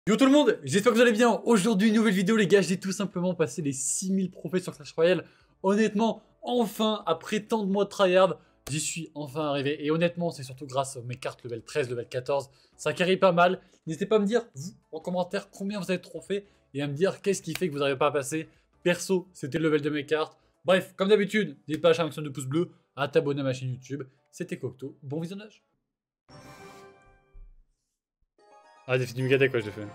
Yo tout le monde, j'espère que vous allez bien. Aujourd'hui, une nouvelle vidéo les gars, j'ai tout simplement passé les 6000 trophées sur Clash Royale. Honnêtement, enfin, après tant de mois de tryhard, j'y suis enfin arrivé. Et honnêtement, c'est surtout grâce à mes cartes level 13, level 14. Ça carry pas mal. N'hésitez pas à me dire, vous, en commentaire, combien vous avez de trophées. Et à me dire qu'est-ce qui fait que vous n'arrivez pas à passer. Perso, c'était le level de mes cartes. Bref, comme d'habitude, n'hésitez pas à lâcher un maximum de pouces bleus, à t'abonner à ma chaîne YouTube. C'était Cocteau, bon visionnage. Ah, j'ai fait du Megadec, quoi, j'ai fait.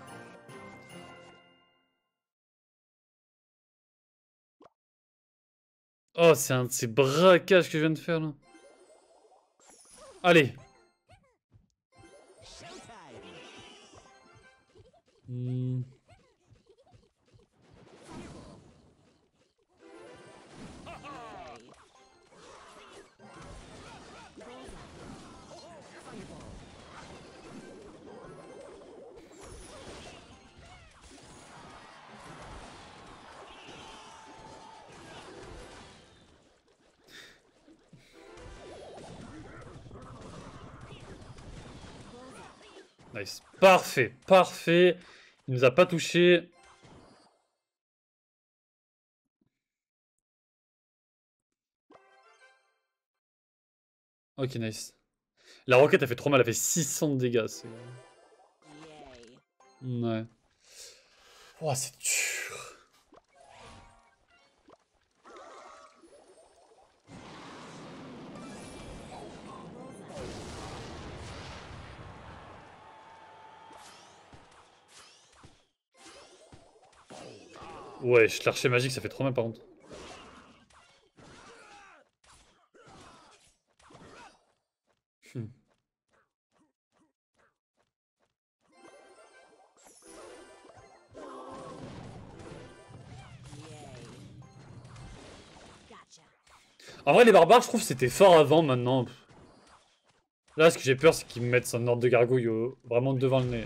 Oh, c'est un de ces braquages que je viens de faire là. Allez. Nice. Parfait, parfait. Il nous a pas touché. Ok, nice. La roquette a fait trop mal, elle a fait 600 de dégâts. Ouais. Oh, c'est dur. Ouais, l'archer magique, ça fait trop mal par contre. En vrai, les barbares, je trouve que c'était fort avant, maintenant. Là, ce que j'ai peur, c'est qu'ils me mettent son ordre de gargouille vraiment devant le nez.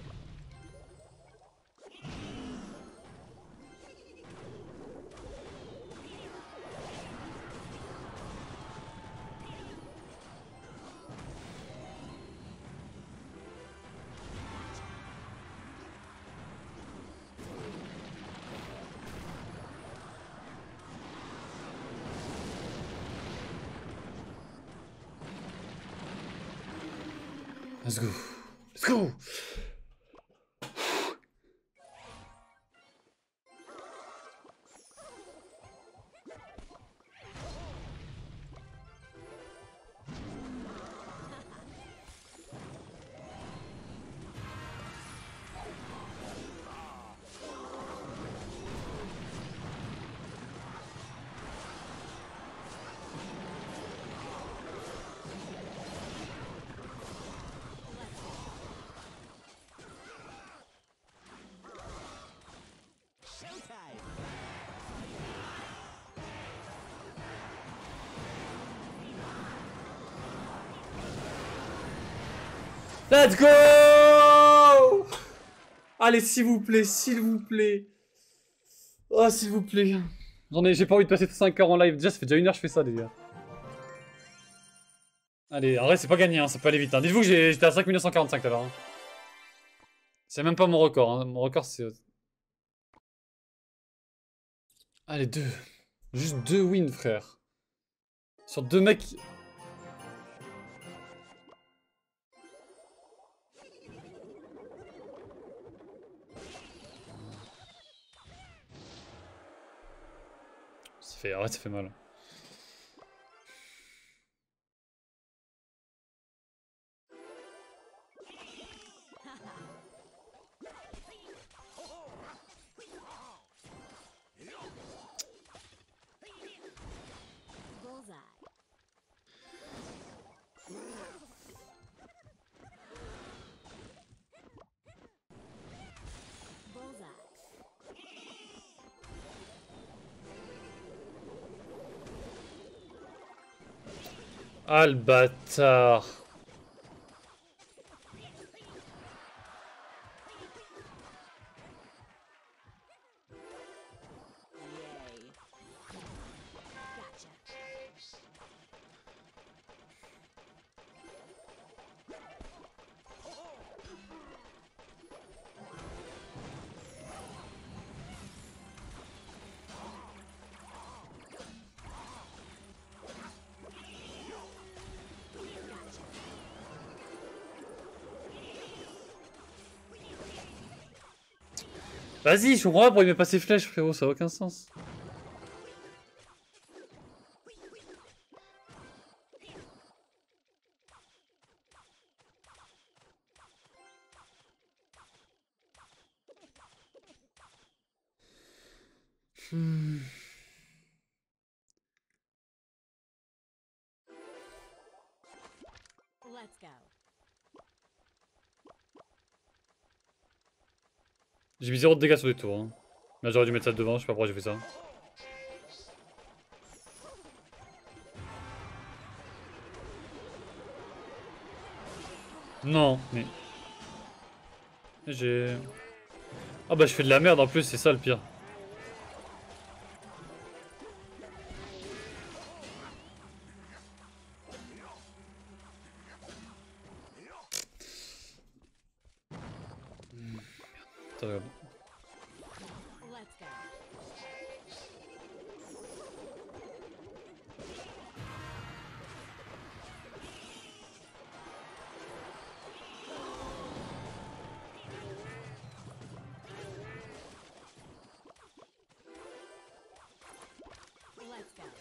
Let's go. Let's go. Let's go! Allez, s'il vous plaît, s'il vous plaît. Oh, s'il vous plaît. J'ai pas envie de passer 5 heures en live. Déjà, ça fait déjà 1 heure que je fais ça, déjà. Allez, en vrai, c'est pas gagné, hein, ça peut aller vite. Hein. Dites-vous que j'étais à 5945 tout à l'heure. Hein. C'est même pas mon record. Hein. Mon record, c'est... Allez, 2. Juste 2 wins, frère. Sur 2 mecs... Arrête, ça fait mal. Ah, le bâtard. Vas-y, je comprends pas pourquoi il met pas ses flèches, frérot, ça a aucun sens. Let's go. J'ai mis 0 de dégâts sur les tours. Hein. Là, j'aurais dû mettre ça devant, je sais pas pourquoi j'ai fait ça. Non, mais... J'ai... Ah bah je fais de la merde en plus, c'est ça le pire. Attends, regarde. Let's go. Let's go.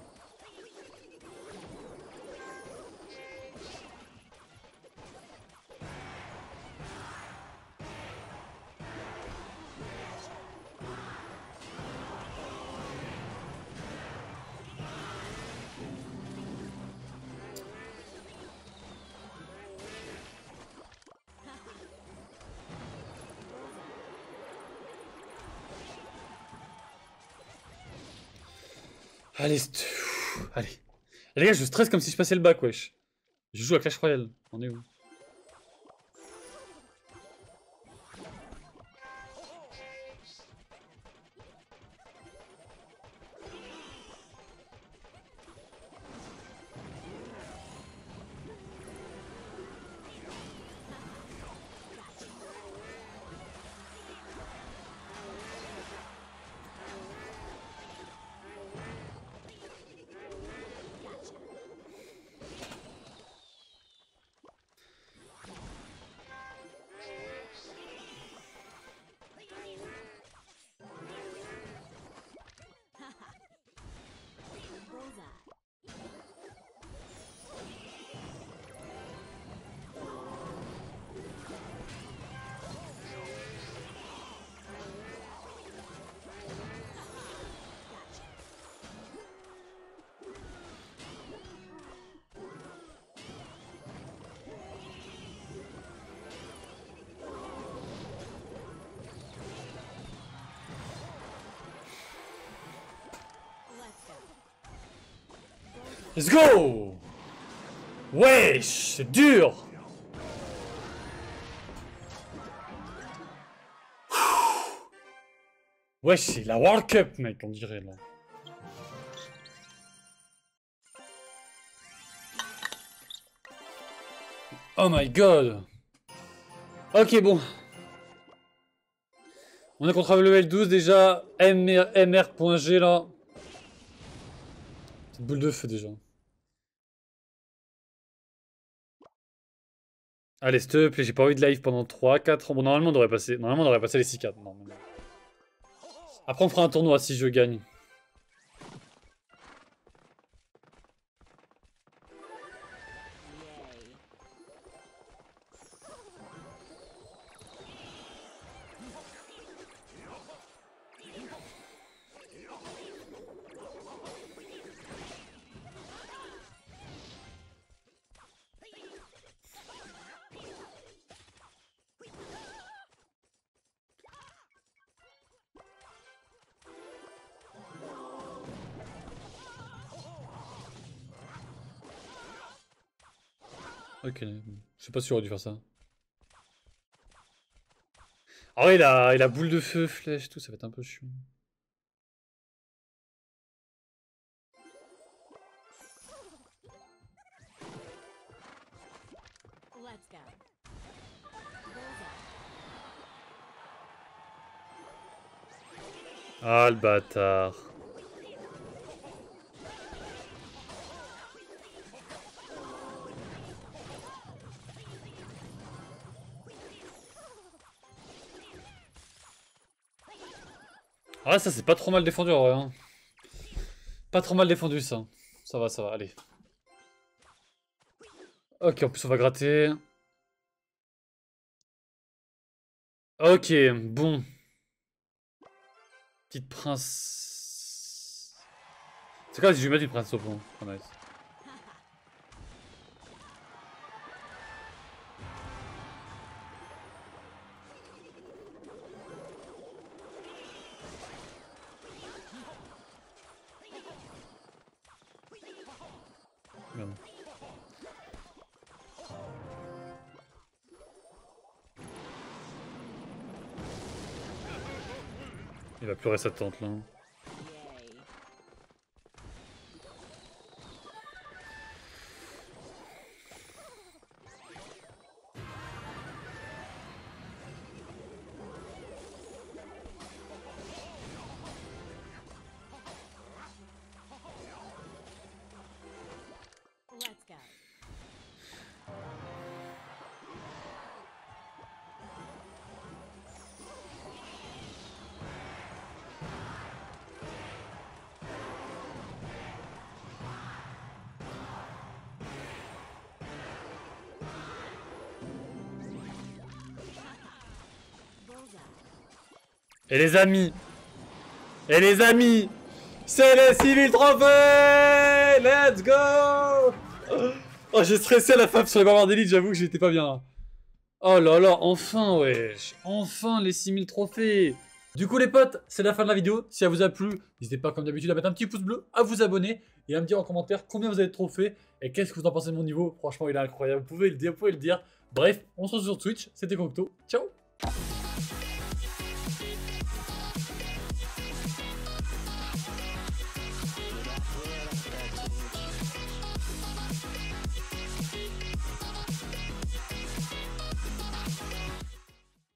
Allez, allez. Et les gars, je stresse comme si je passais le bac, wesh. Je joue à Clash Royale. On est où? Bullseye. Let's go. Let's go! Wesh, c'est dur! Wesh, c'est la World Cup, mec, on dirait, là. Oh my god! Ok, bon. On est contre un level 12 déjà. MR.G, là. Petite boule de feu, déjà. Allez, s'il te plaît, j'ai pas envie de live pendant 3-4 ans. Bon, normalement, on devrait passer, les 6-4. Après, on fera un tournoi si je gagne. Yay. Ok, je sais pas si j'aurais dû faire ça. Ah ouais, il a boule de feu, flèche, tout, ça va être un peu chiant. Let's go. Bullseye. Ah, le bâtard. Ah, ça, c'est pas trop mal défendu, en vrai. Hein. Pas trop mal défendu, ça. Ça va, allez. Ok, en plus, on va gratter. Ok, bon. Petite prince... C'est quoi si je vais mettre une princesse au fond? Oh, nice. Merde. Il va pleurer sa tante là. Yay. Let's go. Bullseye. Et les amis! Et les amis! C'est les 6000 trophées! Let's go! Oh, j'ai stressé à la fin sur les barbares d'élite, j'avoue que j'étais pas bien là. Oh là là, enfin wesh! Enfin les 6000 trophées! Du coup les potes, c'est la fin de la vidéo. Si elle vous a plu, n'hésitez pas comme d'habitude à mettre un petit pouce bleu, à vous abonner et à me dire en commentaire combien vous avez de trophées et qu'est-ce que vous en pensez de mon niveau. Franchement il est incroyable, vous pouvez le dire, Bref, on se retrouve sur Twitch, c'était Cocteau, ciao!